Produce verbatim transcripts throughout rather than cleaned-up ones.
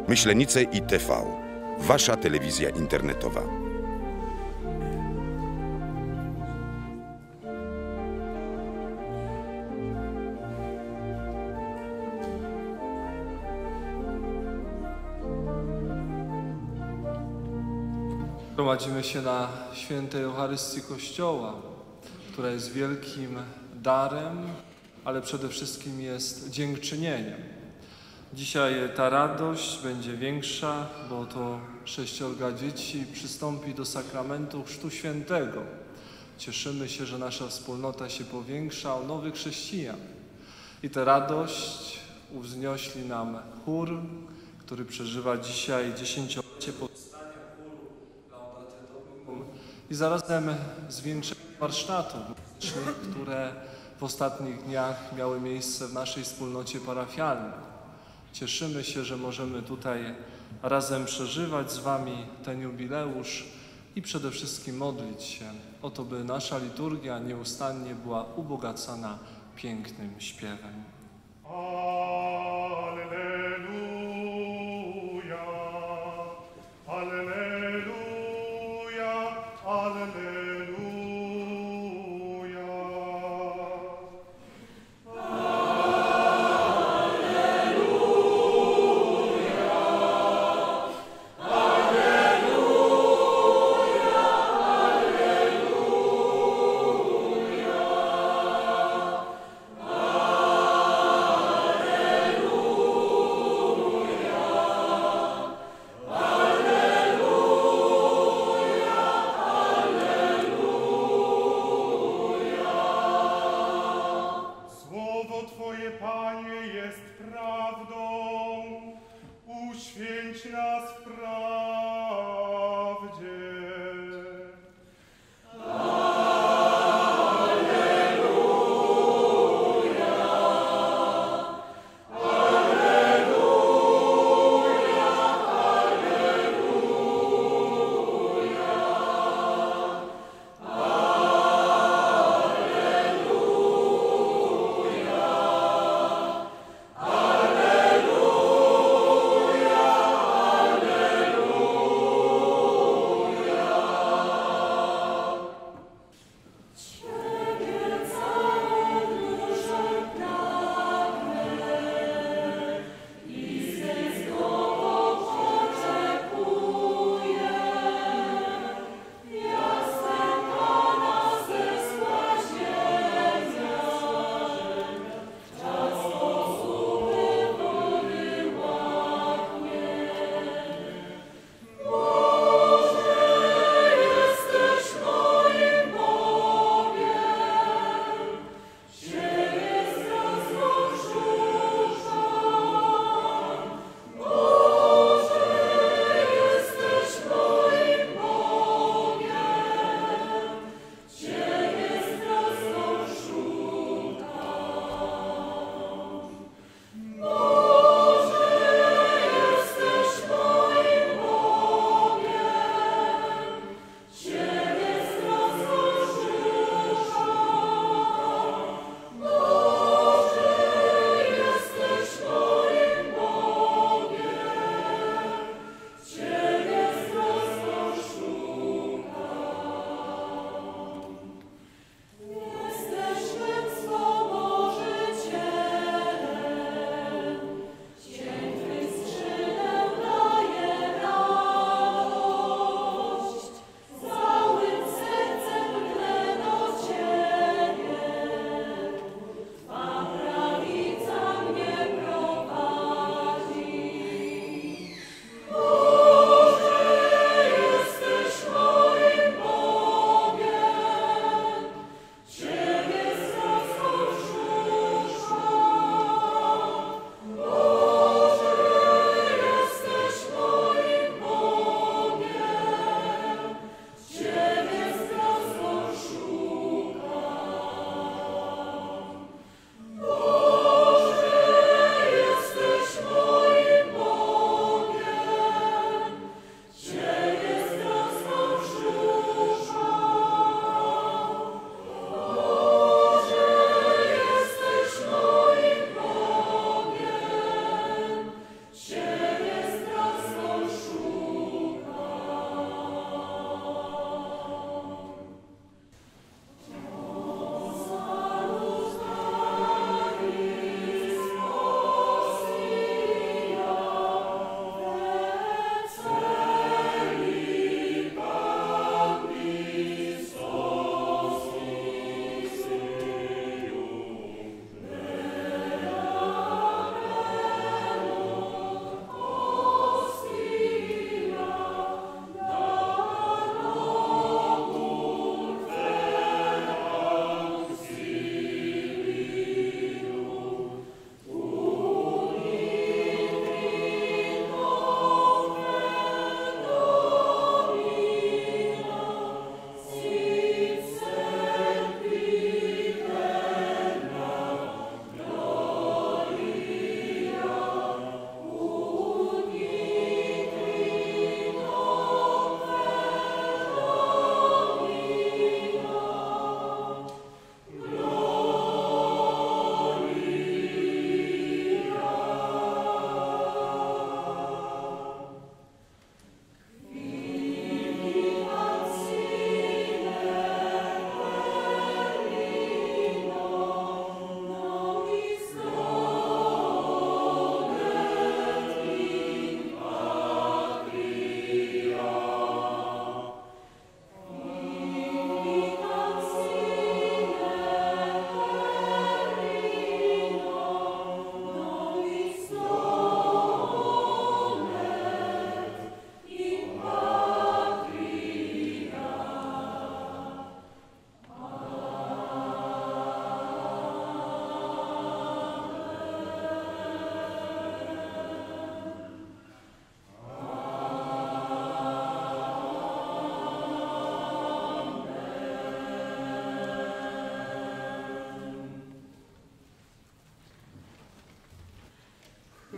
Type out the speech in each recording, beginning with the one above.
Myślenice i T V. Wasza telewizja internetowa. Gromadzimy się na świętej Eucharystii Kościoła, która jest wielkim darem, ale przede wszystkim jest dziękczynieniem. Dzisiaj ta radość będzie większa, bo to sześciorga dzieci przystąpi do sakramentu Chrztu Świętego. Cieszymy się, że nasza wspólnota się powiększa o nowych chrześcijan. I tę radość uwzniośli nam chór, który przeżywa dzisiaj dziesięciolecie powstania chóru Laudate Domum i zarazem zwieńczenie warsztatów muzycznych, które w ostatnich dniach miały miejsce w naszej wspólnocie parafialnej. Cieszymy się, że możemy tutaj razem przeżywać z Wami ten jubileusz i przede wszystkim modlić się o to, by nasza liturgia nieustannie była ubogacana pięknym śpiewem. Alleluja, alleluja, alleluja. Uświęć nas w prawdzie. Alleluja, alleluja, alleluja.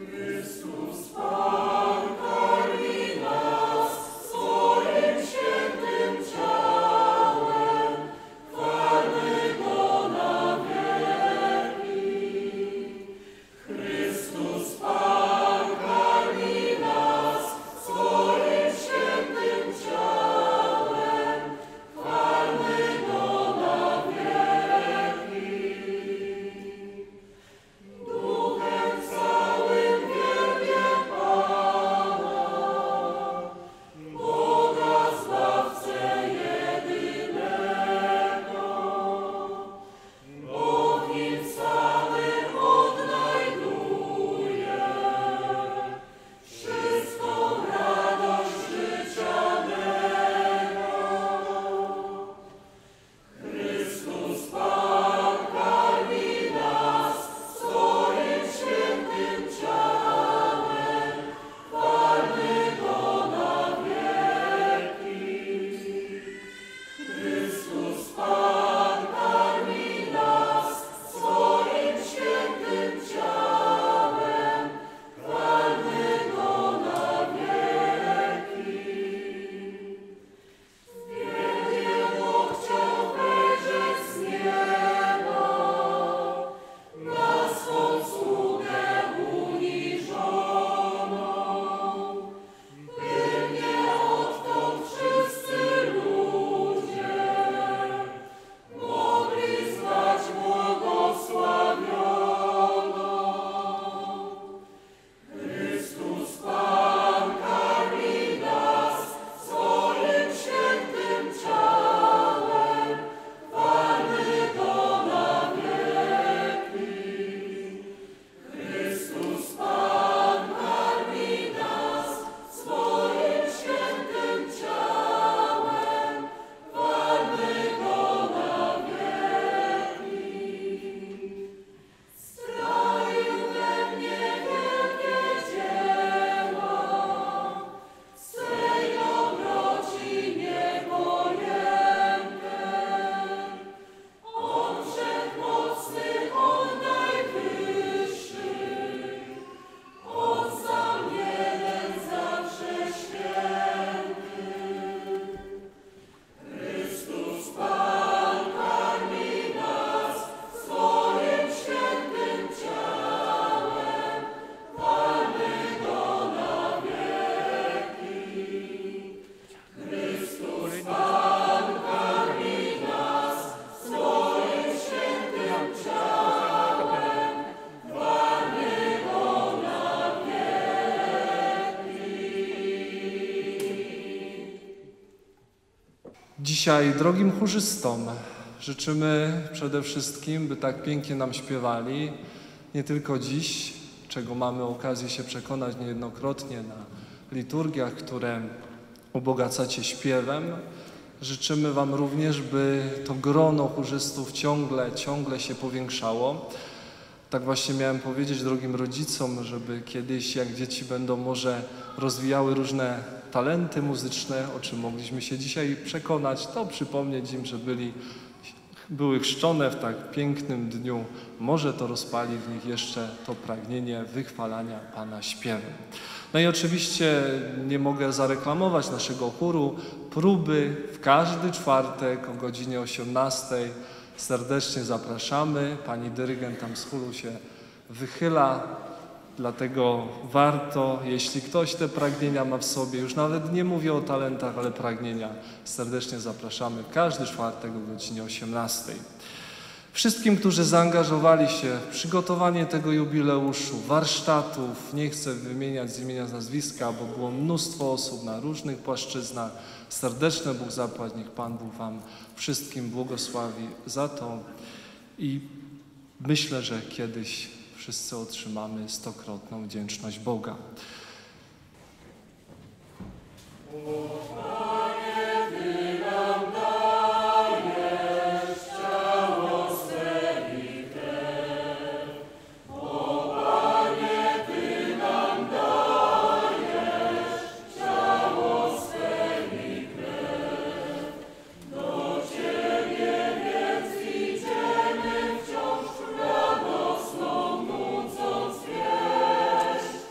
Dzisiaj drogim chórzystom życzymy przede wszystkim, by tak pięknie nam śpiewali, nie tylko dziś, czego mamy okazję się przekonać niejednokrotnie na liturgiach, które ubogacacie śpiewem. Życzymy Wam również, by to grono chórzystów ciągle, ciągle się powiększało. Tak właśnie miałem powiedzieć drogim rodzicom, żeby kiedyś, jak dzieci będą może rozwijały różne talenty muzyczne, o czym mogliśmy się dzisiaj przekonać, to przypomnieć im, że byli, były chrzczone w tak pięknym dniu. Może to rozpali w nich jeszcze to pragnienie wychwalania Pana śpiewem. No i oczywiście nie mogę zareklamować naszego chóru. Próby w każdy czwartek o godzinie osiemnastej. Serdecznie zapraszamy. Pani dyrygent tam z chóru się wychyla, dlatego warto, jeśli ktoś te pragnienia ma w sobie, już nawet nie mówię o talentach, ale pragnienia, serdecznie zapraszamy każdy czwartek o godzinie osiemnastej. Wszystkim, którzy zaangażowali się w przygotowanie tego jubileuszu, warsztatów, nie chcę wymieniać z imienia z nazwiska, bo było mnóstwo osób na różnych płaszczyznach, serdeczne Bóg zapłać, niech Pan Bóg Wam wszystkim błogosławi za to i myślę, że kiedyś wszyscy otrzymamy stokrotną wdzięczność Boga. Wciąż radosną nucąc pieśń.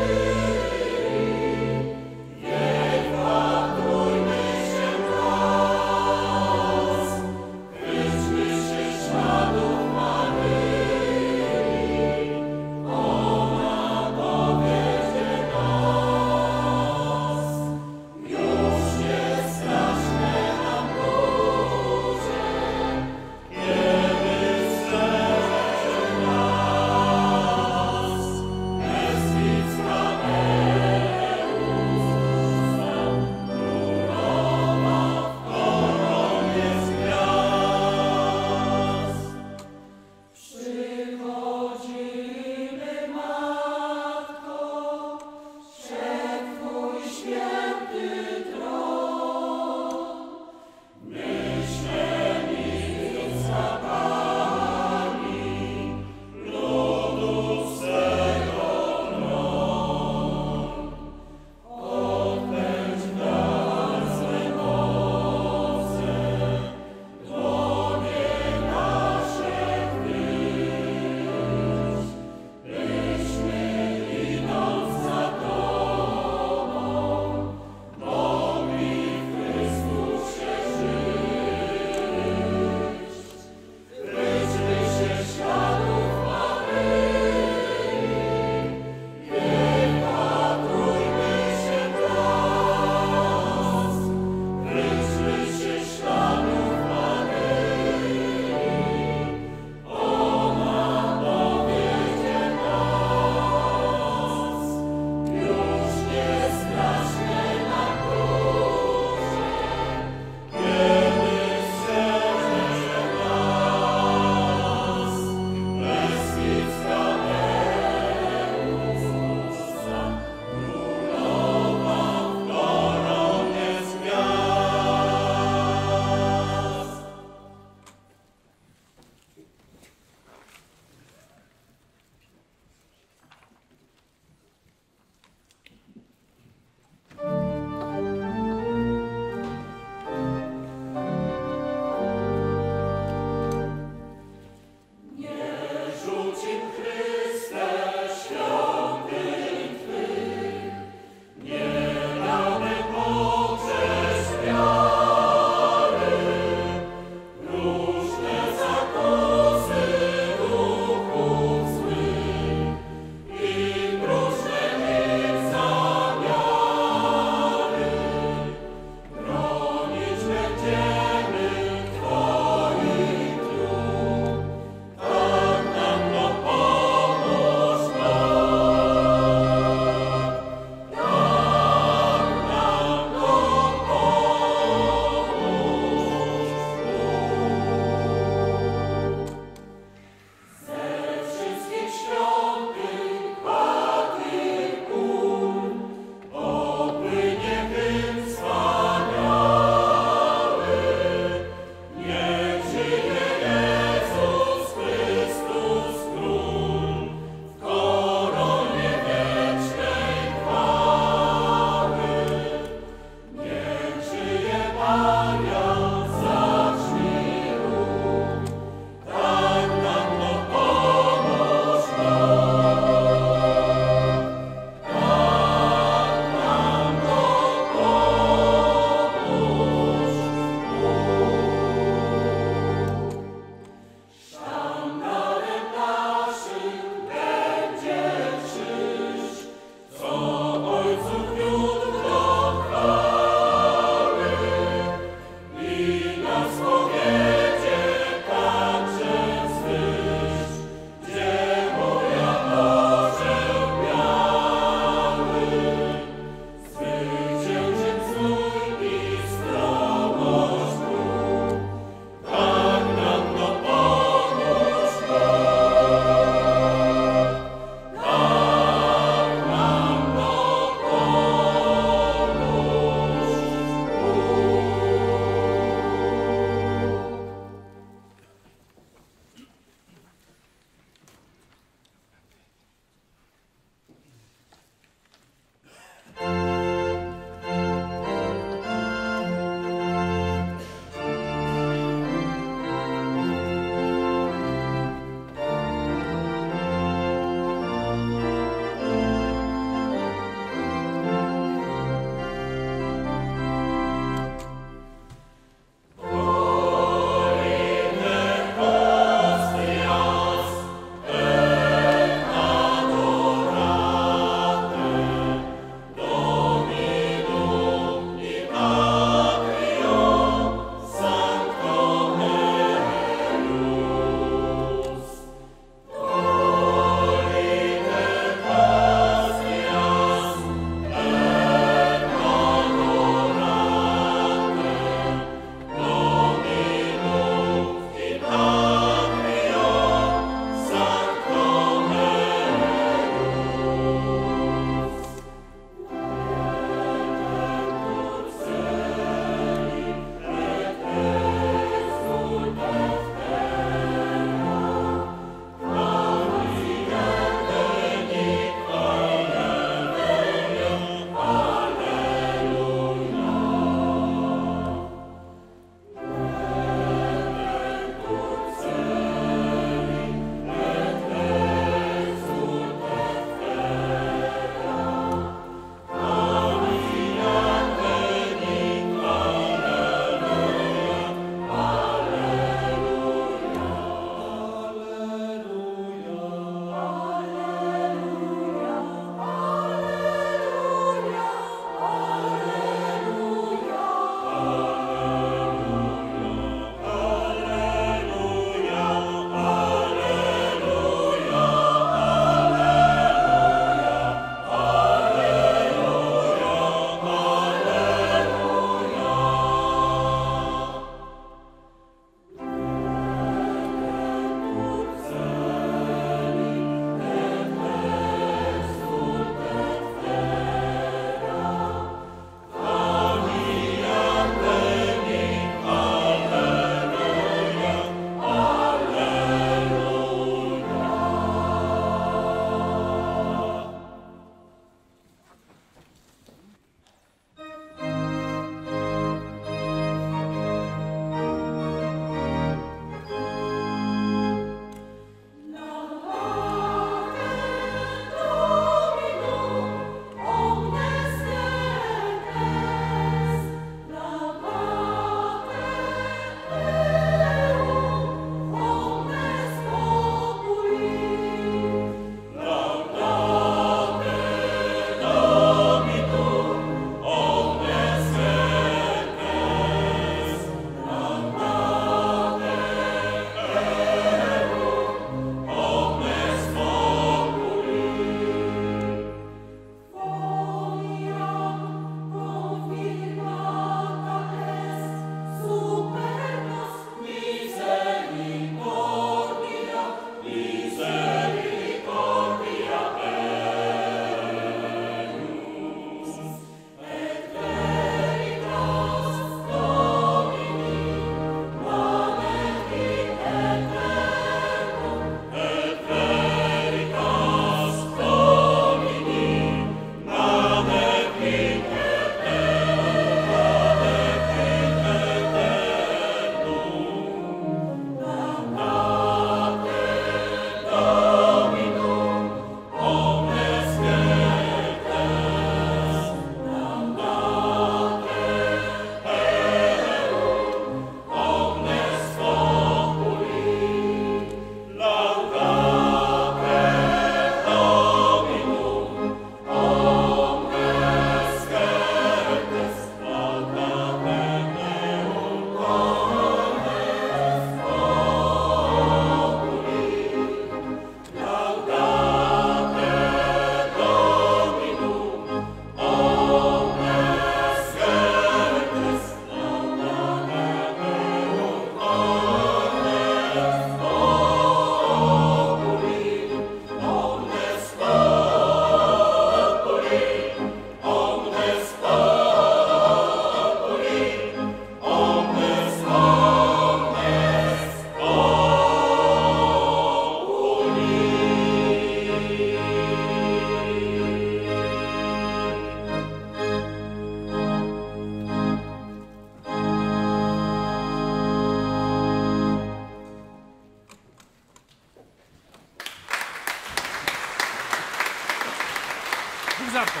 za to.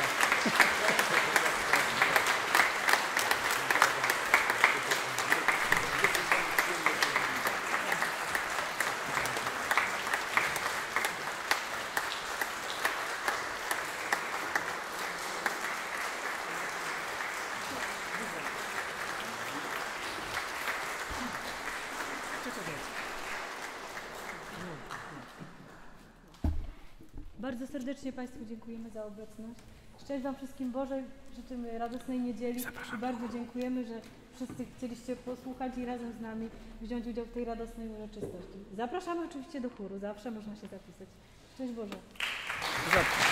Bardzo serdecznie Państwu dziękujemy za obecność. Szczęść Wam wszystkim Boże, życzymy radosnej niedzieli i bardzo dziękujemy, że wszyscy chcieliście posłuchać i razem z nami wziąć udział w tej radosnej uroczystości. Zapraszamy oczywiście do chóru, zawsze można się zapisać. Szczęść Boże. Za to.